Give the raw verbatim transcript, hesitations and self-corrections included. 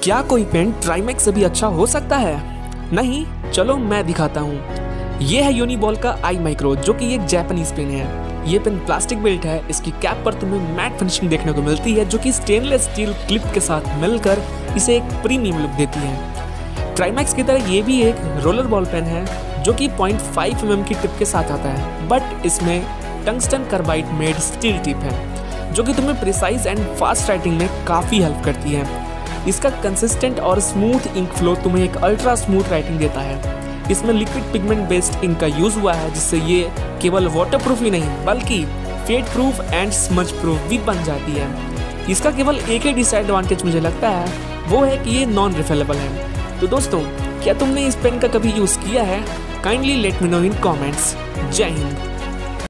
क्या कोई पेन ट्राईमैक्स से भी अच्छा हो सकता है? नहीं, चलो मैं दिखाता हूँ। ये है यूनिबॉल का आई माइक्रो, जो कि एक जापानीज पेन है। ये पेन प्लास्टिक बिल्ट है। इसकी कैप पर तुम्हें मैट फिनिशिंग देखने को मिलती है, जो कि स्टेनलेस स्टील क्लिप के साथ मिलकर इसे एक प्रीमियम लुक देती है। ट्राईमैक्स की तरह ये भी एक रोलर बॉल पेन है, जो कि पॉइंट फाइव एम एम की टिप के साथ आता है, बट इसमें tungsten carbide made steel tip है, जो कि तुम्हें प्रिसाइज एंड फास्ट राइटिंग में काफ़ी हेल्प करती है। इसका कंसिस्टेंट और स्मूथ इंक फ्लो तुम्हें एक अल्ट्रा स्मूथ राइटिंग देता है। इसमें लिक्विड पिगमेंट बेस्ड इंक का यूज़ हुआ है, जिससे ये केवल वाटरप्रूफ ही नहीं बल्कि fade proof and smudge proof भी बन जाती है। इसका केवल एक ही डिसएडवांटेज मुझे लगता है, वो है कि ये नॉन रिफिलेबल है। तो दोस्तों, क्या तुमने इस पेन का कभी यूज़ किया है? Kindly let me know in comments. जय हिंद।